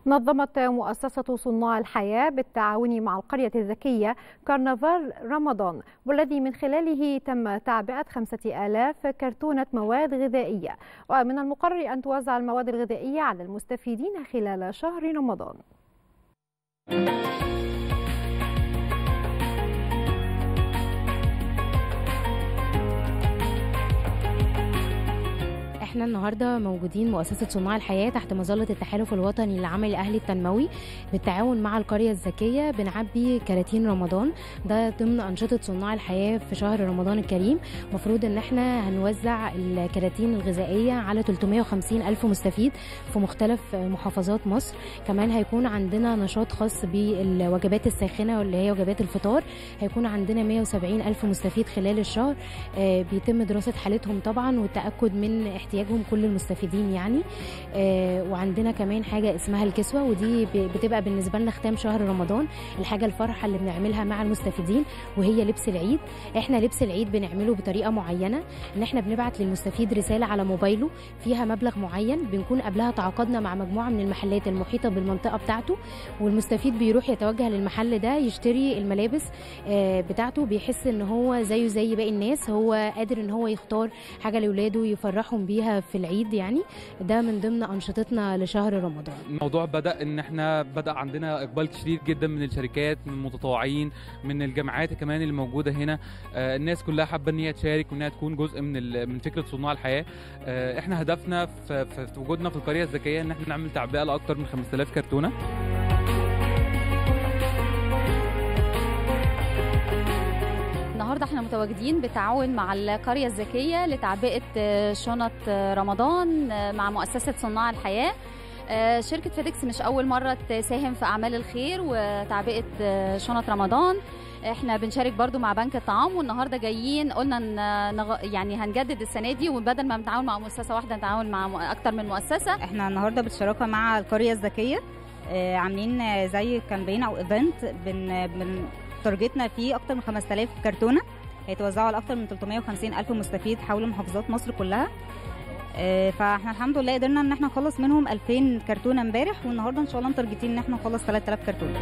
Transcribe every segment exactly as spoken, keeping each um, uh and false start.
نظمت مؤسسة صناع الحياة بالتعاون مع القرية الذكية كرنفال رمضان، والذي من خلاله تم تعبئة خمسة آلاف كرتونة مواد غذائية، ومن المقرر أن توزع المواد الغذائية على المستفيدين خلال شهر رمضان. احنا النهارده موجودين مؤسسه صناع الحياه تحت مظله التحالف الوطني للعمل الاهلي التنموي بالتعاون مع القريه الذكيه. بنعبي كراتين رمضان، ده ضمن انشطه صناع الحياه في شهر رمضان الكريم. مفروض ان احنا هنوزع الكراتين الغذائيه على ثلاثمائة وخمسين الف مستفيد في مختلف محافظات مصر. كمان هيكون عندنا نشاط خاص بالوجبات الساخنه واللي هي وجبات الفطار، هيكون عندنا مائة وسبعين الف مستفيد خلال الشهر. بيتم دراسه حالتهم طبعا والتاكد من احتياجهم كل المستفيدين يعني. آه وعندنا كمان حاجه اسمها الكسوه، ودي بتبقى بالنسبه لنا ختام شهر رمضان، الحاجه الفرحه اللي بنعملها مع المستفيدين، وهي لبس العيد. احنا لبس العيد بنعمله بطريقه معينه، ان احنا بنبعت للمستفيد رساله على موبايله فيها مبلغ معين، بنكون قبلها تعاقدنا مع مجموعه من المحلات المحيطه بالمنطقه بتاعته، والمستفيد بيروح يتوجه للمحل ده يشتري الملابس آه بتاعته، بيحس ان هو زيه زي باقي الناس، هو قادر ان هو يختار حاجه لاولاده يفرحهم بيها في العيد يعني. ده من ضمن انشطتنا لشهر رمضان. الموضوع بدا ان احنا بدا عندنا اقبال شديد جدا من الشركات، من المتطوعين، من الجامعات كمان اللي موجوده هنا. آه الناس كلها حابه ان هي تشارك وانها تكون جزء من من فكره صناع الحياه. آه احنا هدفنا في, في وجودنا في القريه الذكيه ان احنا نعمل تعبئه لاكثر من خمسة آلاف كرتونه. النهارده احنا متواجدين بالتعاون مع القرية الذكية لتعبئة شنط رمضان مع مؤسسة صناع الحياة. شركة فيديكس مش أول مرة تساهم في أعمال الخير وتعبئة شنط رمضان. احنا بنشارك برضو مع بنك الطعام، والنهارده جايين قلنا نغ... يعني هنجدد السنه دي، وبدل ما بنتعاون مع مؤسسه واحده نتعاون مع اكتر من مؤسسه. احنا النهارده بالشراكه مع القريه الذكيه عاملين زي كامبين او ايفنت بن... بن... تارجتنا فيه اكتر من خمسة آلاف كرتونه هيتوزعوا على اكتر من ثلاثمائة وخمسين الف مستفيد حول محافظات مصر كلها. فاحنا الحمد لله قدرنا ان احنا نخلص منهم ألفين كرتونه امبارح، والنهارده ان شاء الله متارجتين ان احنا نخلص ثلاثة آلاف كرتونه.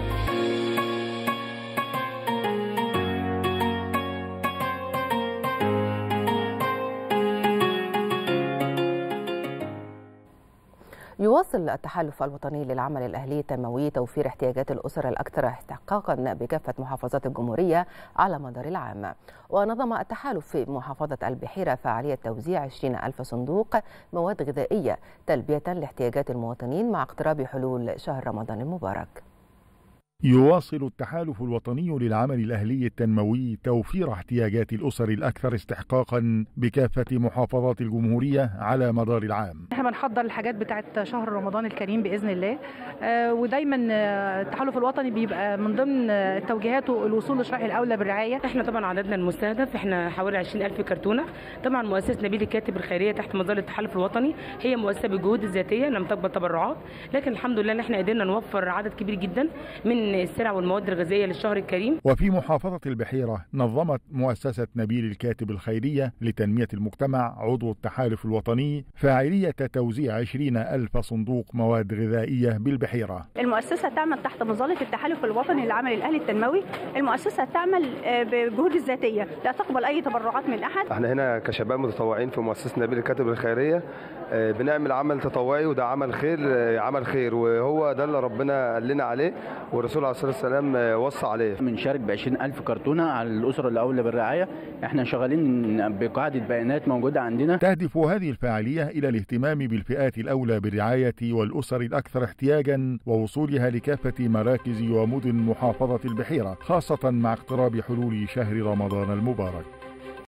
يواصل التحالف الوطني للعمل الأهلي التنموي توفير احتياجات الأسر الأكثر استحقاقا بكافة محافظات الجمهورية على مدار العام. ونظم التحالف في محافظة البحيرة فعالية توزيع عشرين ألف صندوق مواد غذائية تلبية لاحتياجات المواطنين مع اقتراب حلول شهر رمضان المبارك. يواصل التحالف الوطني للعمل الأهلي التنموي توفير احتياجات الأسر الأكثر استحقاقا بكافة محافظات الجمهورية على مدار العام. احنا بنحضر الحاجات بتاعت شهر رمضان الكريم بإذن الله، آه ودايما التحالف الوطني بيبقى من ضمن توجيهاته الوصول للشرائح الأولى بالرعاية. احنا طبعا عددنا المستهدف احنا حوالي عشرين ألف كرتونة. طبعا مؤسسة نبيل الكاتب الخيرية تحت مظلة التحالف الوطني هي مؤسسة بالجهود الذاتية لم تقبل تبرعات، لكن الحمد لله ان احنا قدرنا نوفر عدد كبير جدا من السلع والمواد الغذائيه للشهر الكريم. وفي محافظه البحيره نظمت مؤسسه نبيل الكاتب الخيريه لتنميه المجتمع عضو التحالف الوطني فاعليه توزيع عشرين ألف صندوق مواد غذائيه بالبحيره. المؤسسه تعمل تحت مظله التحالف الوطني للعمل الاهلي التنموي. المؤسسه تعمل بجهود الذاتيه، لا تقبل اي تبرعات من احد. احنا هنا كشباب متطوعين في مؤسسه نبيل الكاتب الخيريه بنعمل عمل تطوعي، وده عمل خير عمل خير وهو ده اللي ربنا قال لنا عليه والرسول عليه الصلاه والسلام وصى عليه. بنشارك ب عشرين ألف كرتونه على الاسره الاولى بالرعايه. احنا شغالين بقاعده بيانات موجوده عندنا. تهدف هذه الفعاليه الى الاهتمام بالفئات الاولى بالرعايه والاسر الاكثر احتياجا ووصولها لكافه مراكز ومدن محافظه البحيره، خاصه مع اقتراب حلول شهر رمضان المبارك.